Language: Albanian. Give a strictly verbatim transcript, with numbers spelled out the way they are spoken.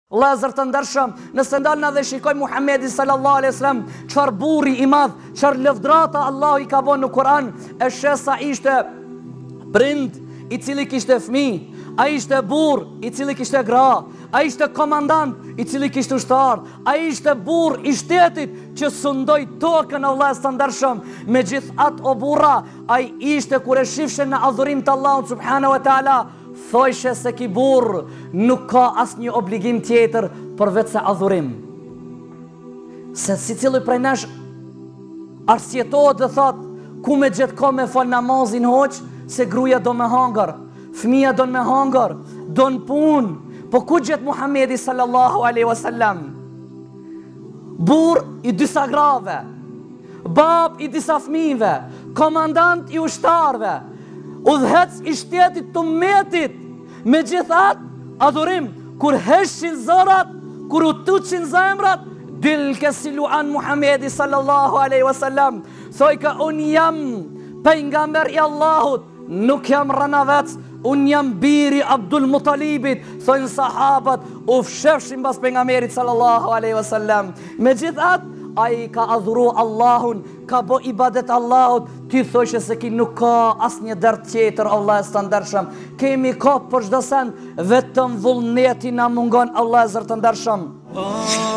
Lezër të ndërshëm, nëse ndalna dhe shikoj Muhammedi sallallahu alaihi wasallam, çfarë burri i madh, çfarë lëvdrata Allahu i ka bën në Kur'an. E shesa ishte prind i cili kishte fëmijë, ai ishte burr i cili kishte gra, ai ishte komandant i cili kishte ushtar, ai ishte burr i shtetit që sundoi tokën, o vëllezër të ndershëm. Megjithatë o burra, ai ishte kur e shifshe në adhurim të Allahut subhanahu wa taala, thojshe se ki burr nuk ka asnjë obligim tjetër përveç se adhurim. Se si cili prej nesh arsjetohet dhe thot, ku me gjetë ka me fal namazin hoq, se gruja do me hangër, fëmija do me hangër, do në pun. Po ku gjetë Muhammedi sallallahu alaihi wasallam? Burr i disa grave, bab i disa fëmijëve, komandant i ushtarve, udhëhec i shtetit të ummetit. Megjithatë, adhurim, kur heshin zërat, kur u tuçin zemrat, dil ke si luan Muhammedi sallallahu alaihi wasallam, thoj ka unë jam pejgamber i Allahut, nuk jam rënavec, unë jam biri Abdul Mutalibit, thojnë sahabat, u fshefshin bas pejgamberit sallallahu alaihi wasallam. Megjithatë, ai ka adhuru Allahun, ka bo ibadet Allahut, ti thoshe se ki nuk ka as një dert tjetër, Allah e së të ndershëm. Kemi ka për çdo send, vetëm vullneti na mungon, Allah e zërë të ndershëm.